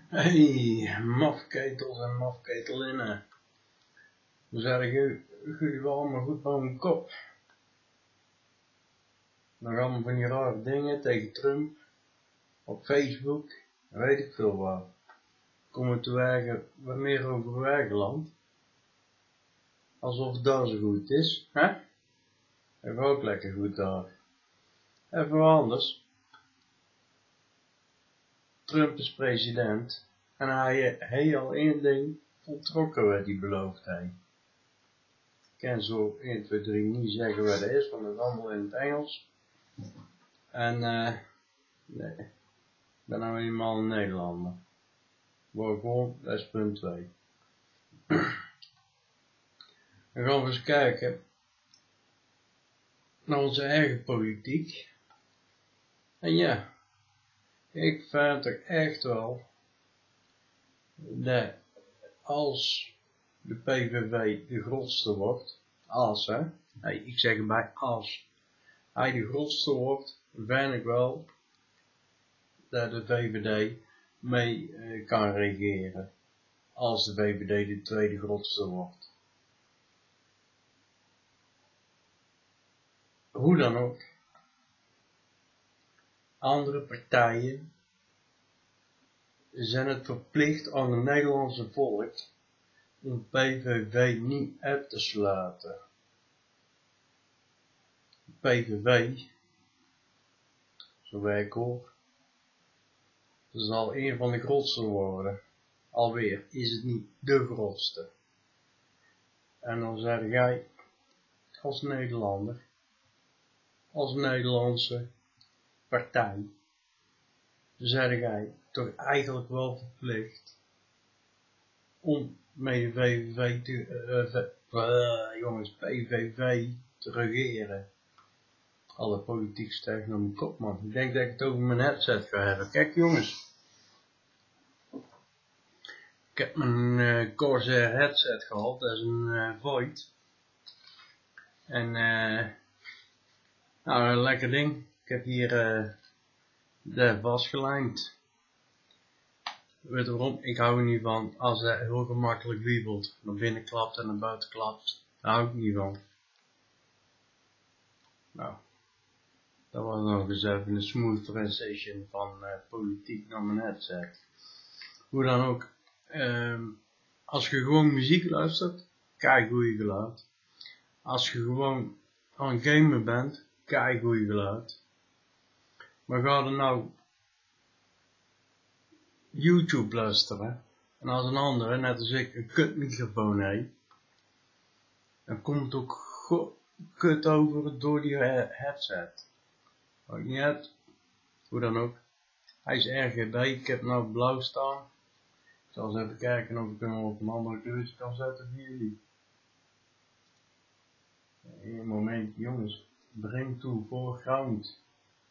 Hey, mafketels en mafketelinnen. We zetten jullie wel allemaal goed boven mijn kop. Dan gaan we van die rare dingen tegen Trump. Op Facebook, weet ik veel waar. Komen te wagen wat meer over Wageland. Alsof het daar zo goed is, hè? Even ook lekker goed daar. Even wat anders. Trump is president. En hij heeft al één ding voltrokken wat hij beloofd heeft. Ik kan zo 1, 2, 3 niet zeggen wat het is, want het is allemaal in het Engels. En nee, ik ben nou eenmaal een Nederlander. Word gewoon, dat is punt 2. Dan gaan we eens kijken naar onze eigen politiek. En ja, ik vind er echt wel dat als de PVV de grootste wordt, als hè, nee, ik zeg erbij als hij de grootste wordt, vind ik wel dat de VVD mee kan regeren, als de VVD de tweede grootste wordt. Hoe dan ook, andere partijen zijn het verplicht aan het Nederlandse volk om PVV niet uit te sluiten. PVV, zo ik hoor, zal een van de grootste worden. Alweer is het niet de grootste. En dan zeg jij als Nederlander, als Nederlandse partij, zeg jij toch eigenlijk wel verplicht om met de PVV PVV te regeren. Alle politiek stijgt naar mijn kop, man. Ik denk dat ik het over mijn headset ga hebben. Kijk jongens. Ik heb mijn Corsair headset gehad. Dat is een Void. En nou, een lekker ding. Ik heb hier de vastgelijmd. Weet je waarom? Ik hou er niet van als hij heel gemakkelijk wiebelt. Naar binnen klapt en naar buiten klapt. Daar hou ik niet van. Nou. Dat was nog eens even een smooth transition van politiek naar mijn headset. Hoe dan ook, als je gewoon muziek luistert, kijk goeie geluid. Als je gewoon aan het gamen bent, kijk goeie geluid. Maar ga er nou YouTube luisteren, en als een andere, net als ik, een kutmicrofoon heeft, dan komt het ook kut over door die headset. Maakt niet uit, hoe dan ook. Hij is RGB, ik heb nou blauw staan. Ik zal eens even kijken of ik hem op een andere kleurtje kan zetten voor jullie. Een moment jongens, bring to foreground.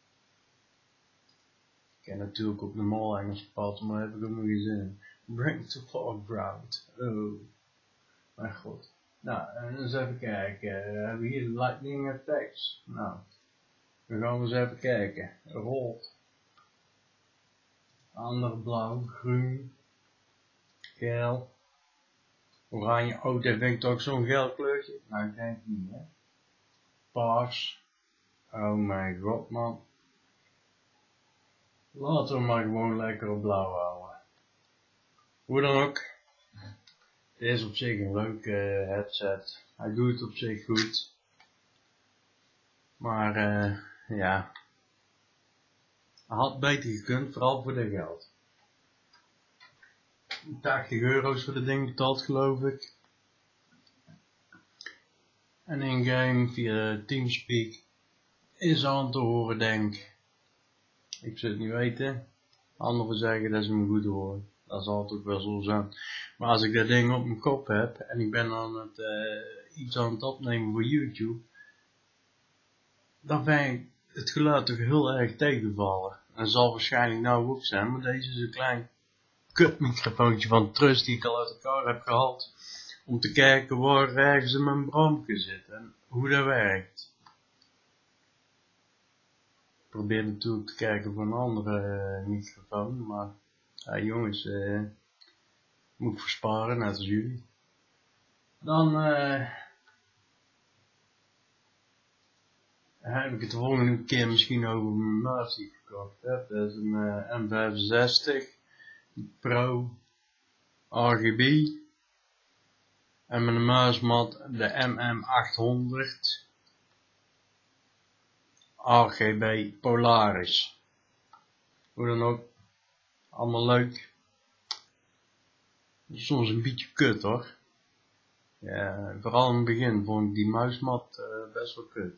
Ik ken natuurlijk ook normaal Engels gepraat, maar heb ik ook nog geen zin. Bring to foreground. Oh, mijn god. Nou, eens even kijken. Hebben we hier de lightning effects. Nou, dan gaan we eens even kijken. Rood. Ander blauw, groen, geel, oranje. Oh, dat vind ik toch zo'n geel kleurtje? Nou, ik denk niet, hè. Paars. Oh mijn god, man. Laten we maar gewoon lekker op blauw houden. Hoe dan ook. Het is op zich een leuke headset. Hij doet het op zich goed. Maar, ja. Hij had beter gekund, vooral voor de geld. 80 euro's voor de ding betaald, geloof ik. En in game via Teamspeak is aan te horen, denk ik. Ik zou het niet weten. Anderen zeggen dat ze me goed horen. Dat zal het ook wel zo zijn. Maar als ik dat ding op mijn kop heb en ik ben aan het iets aan het opnemen voor YouTube, dan vind ik het geluid toch heel erg tegenvallen. En dat zal waarschijnlijk nou ook zijn, maar deze is een klein kutmicrofoontje van Trust die ik al uit elkaar heb gehaald. Om te kijken waar ergens in mijn bramke zit en hoe dat werkt. Ik probeer natuurlijk te kijken voor een andere microfoon, maar Ja, jongens, moet ik versparen, net als jullie. Dan heb ik het de volgende keer misschien over mijn muis die ik gekocht heb. Dat is een M65 Pro RGB. En mijn muismat de MM800 RGB Polaris. Hoe dan ook, allemaal leuk. Soms een beetje kut hoor. Ja, vooral in het begin vond ik die muismat best wel kut.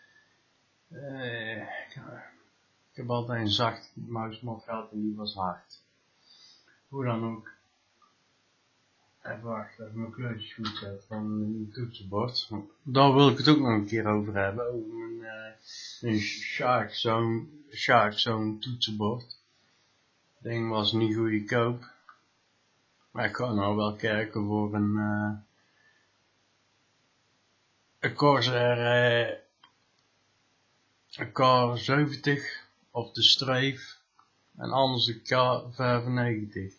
Ik heb altijd een zacht muismat gehad en die was hard. Hoe dan ook. Even wachten, even mijn kleurtjes goed zetten van mijn toetsenbord. Daar wil ik het ook nog een keer over hebben. Over mijn Sharkzone toetsenbord. Het ding was niet goedkoop. Maar ik ga nou wel kijken voor een Corsair K70 of de Streef. En anders de K95.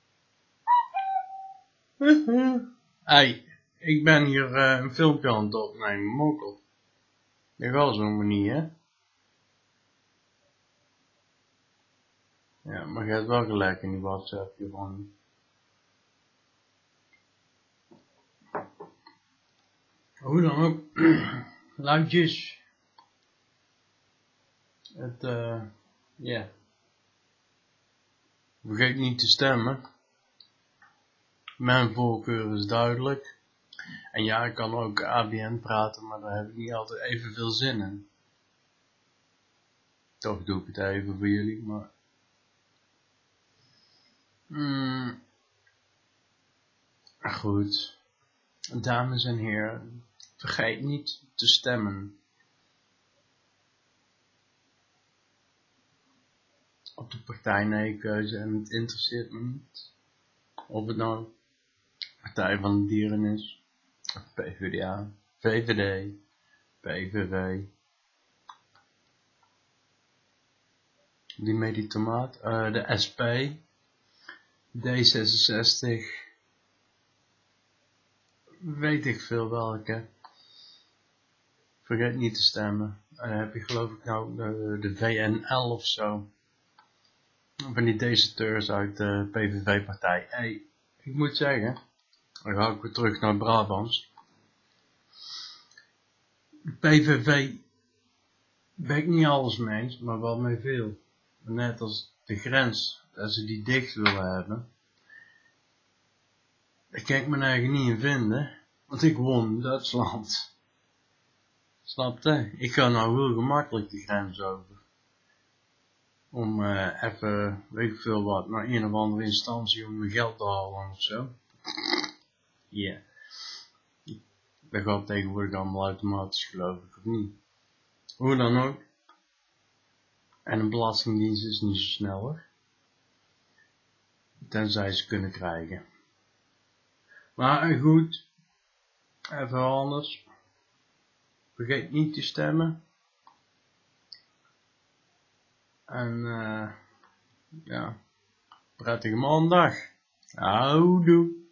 Hey, ik ben hier een filmpje aan het opnemen, mokkel. Dat gaat zo'n manier, hè? Ja, maar je hebt wel gelijk in die WhatsApp hiervan. Hoe dan ook, luidjes. Het, ja. Vergeet niet te stemmen. Mijn voorkeur is duidelijk. En ja, ik kan ook ABN praten, maar daar heb ik niet altijd evenveel zin in. Toch doe ik het even voor jullie, maar... Goed. Dames en heren, vergeet niet te stemmen. Op de partij nee-keuze en het interesseert me niet. Of het nou Partij van de Dieren is, of PvdA, VVD, PVV. Die meditomaat, de SP, D66, weet ik veel welke. Vergeet niet te stemmen. Heb je geloof ik nou de VNL of zo. Van die deserteurs uit de PVV-partij. Hey, ik moet zeggen, dan ga ik weer terug naar Brabants. De PVV ben ik niet alles mee eens, maar wel mee veel. Net als de grens, dat ze die dicht willen hebben. Daar kan ik me eigenlijk niet in vinden, want ik woon in Duitsland. Snap je? Ik ga nou heel gemakkelijk de grens over. Om even, weet ik veel wat, naar een of andere instantie om mijn geld te halen of zo. Ja. Yeah. Dat gaat tegenwoordig allemaal automatisch, geloof ik, of niet? Hoe dan ook. En een belastingdienst is niet zo snel hoor. Tenzij ze kunnen krijgen. Maar goed. Even anders. Vergeet niet te stemmen. En ja. Prettige maandag. Houdoe.